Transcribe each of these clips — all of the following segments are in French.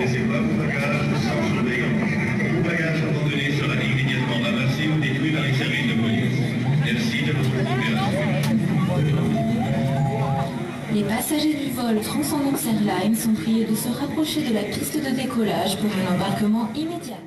laissez pas vos bagages sans surveillance. Vos bagages abandonnés sera immédiatement ramassés ou détruits par les services de police. Merci de votre coopération. Les passagers du vol Transcendance Airlines sont priés de se rapprocher de la piste de décollage pour un embarquement immédiat.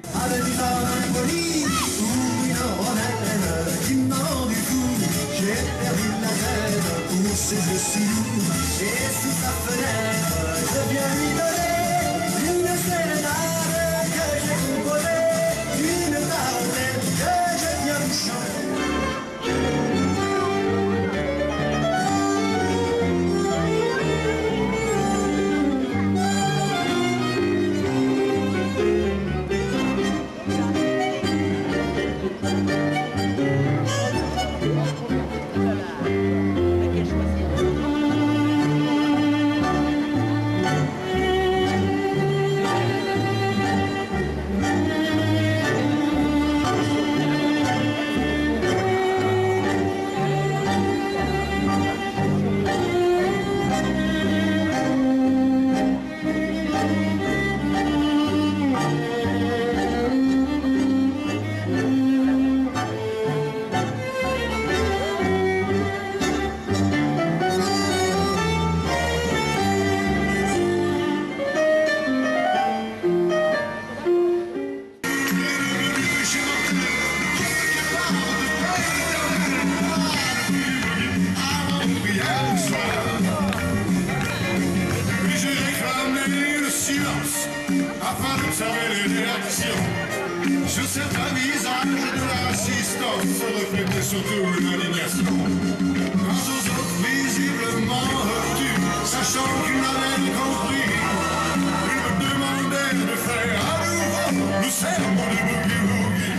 Afin d'observer les réactions sur certains visages de la résistance se reflétait surtout l'indignation. Quant aux autres visiblement heurtus, sachant qu'ils n'avaient compris, ils me demandaient de faire à nouveau le serment de boogie-woogie.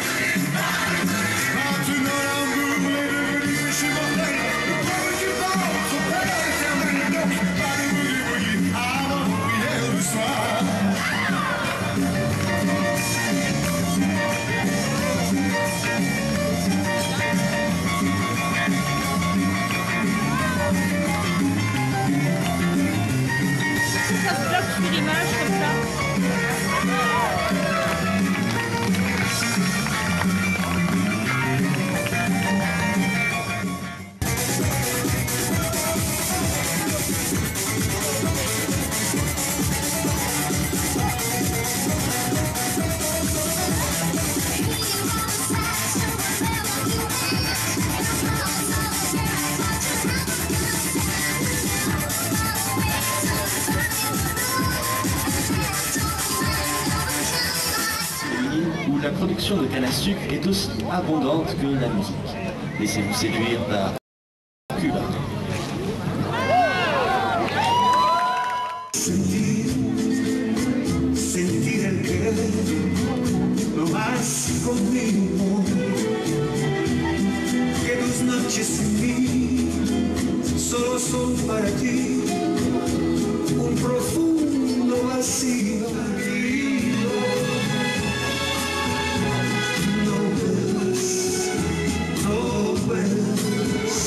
Maintenant l'amour est devenu insupportable, le pauvre du ventre, au père éternel, donc pas de boogie-woogie avant la prière du soir. Ça se bloque sur l'image comme ça. Où la production de canne à sucre est aussi abondante que la musique. Laissez-vous séduire par Cuba. Sentir el querer, lo más conmigo, que tus noches sin mí solo son para ti, un profundo vacío. No vuelvas,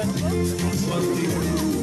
por ti.